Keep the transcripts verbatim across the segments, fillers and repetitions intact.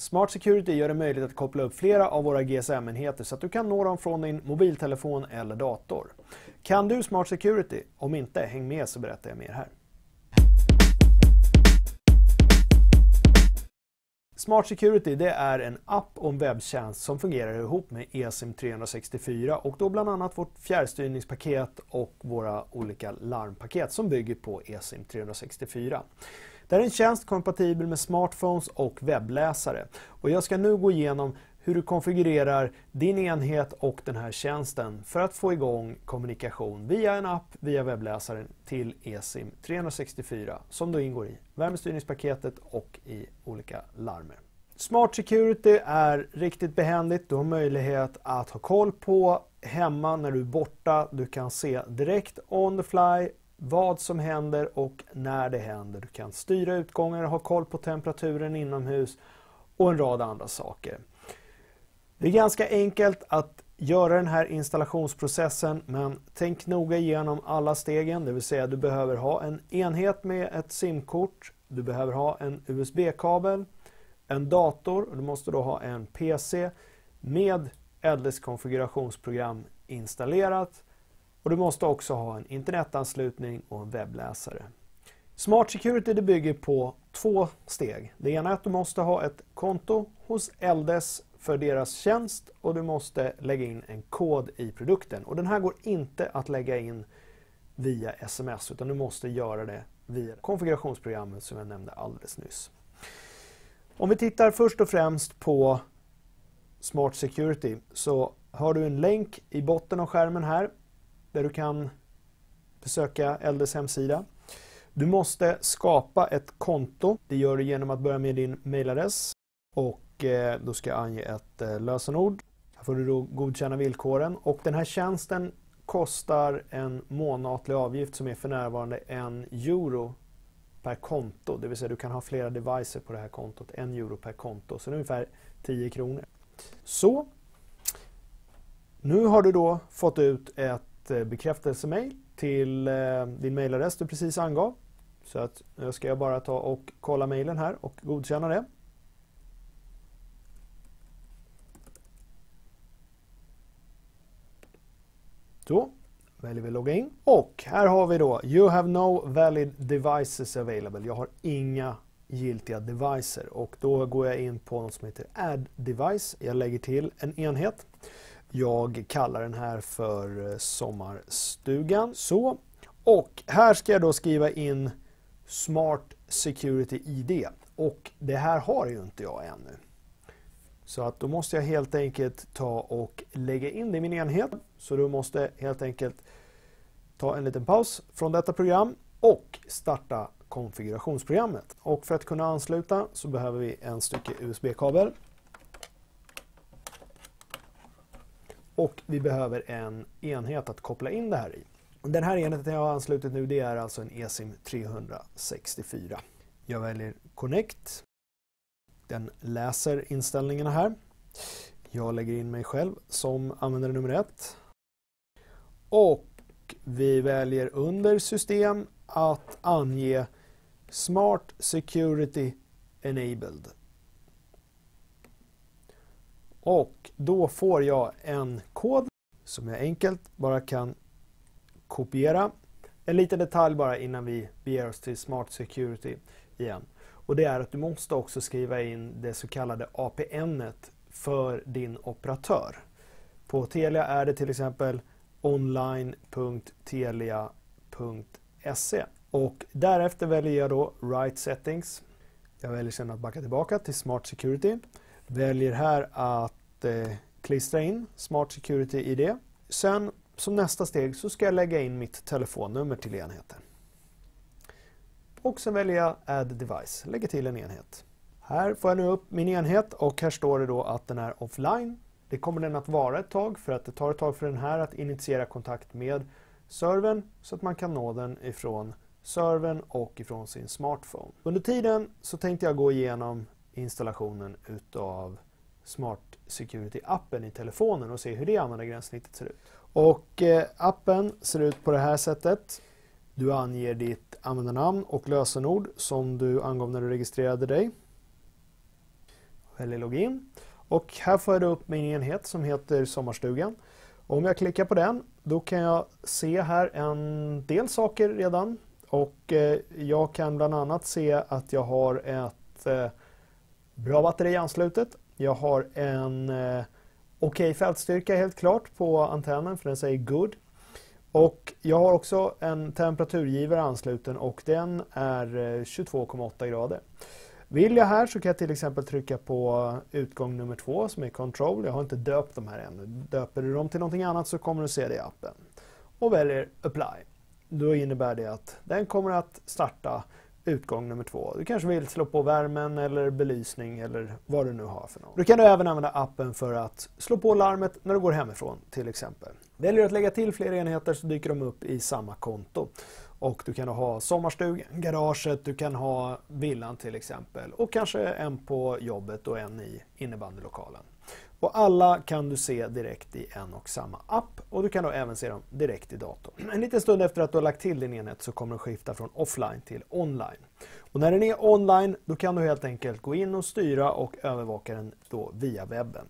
Smart Security gör det möjligt att koppla upp flera av våra G S M-enheter så att du kan nå dem från din mobiltelefon eller dator. Kan du Smart Security? Om inte, häng med så berättar jag mer här. Smart Security det är en app och en webbtjänst som fungerar ihop med eSIM tre sextiofyra och då bland annat vårt fjärrstyrningspaket och våra olika larmpaket som bygger på eSIM tre sextiofyra. Det är en tjänst kompatibel med smartphones och webbläsare och jag ska nu gå igenom hur du konfigurerar din enhet och den här tjänsten för att få igång kommunikation via en app, via webbläsaren till eSIM tre sextiofyra som då ingår i värmestyrningspaketet och i olika larmer. Smart Security är riktigt behändigt. Du har möjlighet att ha koll på hemma när du är borta. Du kan se direkt on the fly vad som händer och när det händer. Du kan styra utgångar, ha koll på temperaturen inomhus och en rad andra saker. Det är ganska enkelt att göra den här installationsprocessen, men tänk noga igenom alla stegen, det vill säga du behöver ha en enhet med ett SIM-kort, du behöver ha en U S B-kabel, en dator och du måste då ha en P C med L D S konfigurationsprogram installerat och du måste också ha en internetanslutning och en webbläsare. Smart Security det bygger på två steg. Det ena är att du måste ha ett konto hos L D S för deras tjänst och du måste lägga in en kod i produkten. Och den här går inte att lägga in via sms utan du måste göra det via konfigurationsprogrammet som jag nämnde alldeles nyss. Om vi tittar först och främst på Smart Security så har du en länk i botten av skärmen här där du kan besöka L D S hemsida. Du måste skapa ett konto. Det gör du genom att börja med din mailadress och då ska jag ange ett lösenord. Här får du då godkänna villkoren och den här tjänsten kostar en månatlig avgift som är för närvarande en euro per konto. Det vill säga du kan ha flera devices på det här kontot. En euro per konto. Så det är ungefär tio kronor. Så. Nu har du då fått ut ett bekräftelsemail till din mailadress du precis angav. Så att nu ska jag bara ta och kolla mailen här och godkänna det. Så väljer vi logga in och här har vi då You have no valid devices available. Jag har inga giltiga devices och då går jag in på något som heter Add Device. Jag lägger till en enhet. Jag kallar den här för sommarstugan. Så. Och här ska jag då skriva in Smart Security I D och det här har ju inte jag ännu. Så att då måste jag helt enkelt ta och lägga in det i min enhet. Så då måste jag helt enkelt ta en liten paus från detta program och starta konfigurationsprogrammet. Och för att kunna ansluta så behöver vi en stycke U S B-kabel. Och vi behöver en enhet att koppla in det här i. Den här enheten jag har anslutit nu det är alltså en eSIM tre sextiofyra. Jag väljer Connect. Den läser inställningarna här. Jag lägger in mig själv som användare nummer ett. Och vi väljer under system att ange Smart Security Enabled. Och då får jag en kod som jag enkelt bara kan kopiera. En liten detalj bara innan vi beger oss till Smart Security igen. Och det är att du måste också skriva in det så kallade A P N-et för din operatör. På Telia är det till exempel online punkt telia punkt se. Och därefter väljer jag då Right Settings. Jag väljer sedan att backa tillbaka till Smart Security. Väljer här att eh, klistra in Smart Security I D. Sen som nästa steg så ska jag lägga in mitt telefonnummer till enheten. Och sen väljer jag Add Device, lägger till en enhet. Här får jag nu upp min enhet och här står det då att den är offline. Det kommer den att vara ett tag för att det tar ett tag för den här att initiera kontakt med servern så att man kan nå den ifrån servern och ifrån sin smartphone. Under tiden så tänkte jag gå igenom installationen utav Smart Security-appen i telefonen och se hur det användargränssnittet ser ut. Och eh, appen ser ut på det här sättet. Du anger ditt användarnamn och lösenord som du angav när du registrerade dig. Väljer login. Och här får jag upp min enhet som heter Sommarstugan. Och om jag klickar på den, då kan jag se här en del saker redan. Och eh, jag kan bland annat se att jag har ett eh, bra batteri anslutet. Jag har en eh, okej okay fältstyrka helt klart på antennen, för den säger good. Och jag har också en temperaturgivare ansluten och den är tjugotvå komma åtta grader. Vill jag här så kan jag till exempel trycka på utgång nummer två som är control. Jag har inte döpt de här ännu. Döper du dem till någonting annat så kommer du se det i appen. Och väljer apply. Då innebär det att den kommer att starta utgång nummer två. Du kanske vill slå på värmen eller belysning eller vad du nu har för något. Du kan du även använda appen för att slå på larmet när du går hemifrån till exempel. Väljer du att lägga till fler enheter så dyker de upp i samma konto. Och du kan ha sommarstugan, garaget, du kan ha villan till exempel. Och kanske en på jobbet och en i innebandylokalen. Och alla kan du se direkt i en och samma app. Och du kan då även se dem direkt i datorn. En liten stund efter att du har lagt till din enhet så kommer den skifta från offline till online. Och när den är online då kan du helt enkelt gå in och styra och övervaka den då via webben.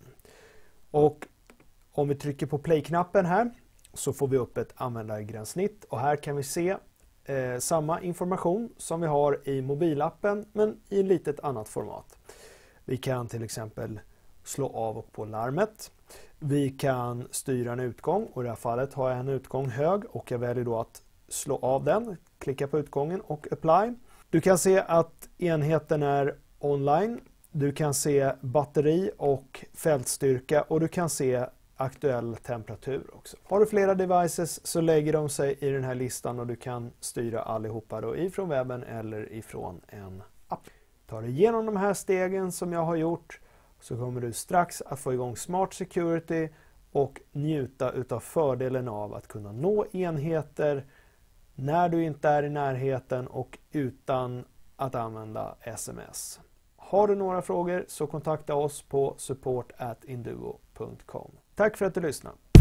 Och om vi trycker på play-knappen här så får vi upp ett användargränssnitt. Och här kan vi se eh, samma information som vi har i mobilappen men i ett litet annat format. Vi kan till exempel slå av och på larmet. Vi kan styra en utgång och i det här fallet har jag en utgång hög och jag väljer då att slå av den. Klicka på utgången och apply. Du kan se att enheten är online. Du kan se batteri och fältstyrka och du kan se aktuell temperatur också. Har du flera devices så lägger de sig i den här listan och du kan styra allihopa då ifrån webben eller ifrån en app. Tar du igenom de här stegen som jag har gjort så kommer du strax att få igång Smart Security och njuta utav fördelen av att kunna nå enheter när du inte är i närheten och utan att använda sms. Har du några frågor så kontakta oss på support at induo punkt com. Tack för att du lyssnade.